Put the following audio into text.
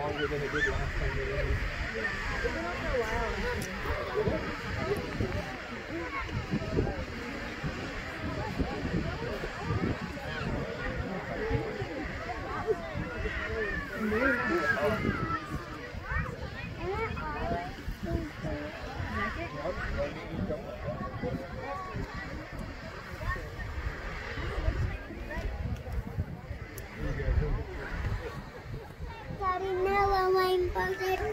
longer than it did last time they rained. It's been out for a while, Daddy, now I'm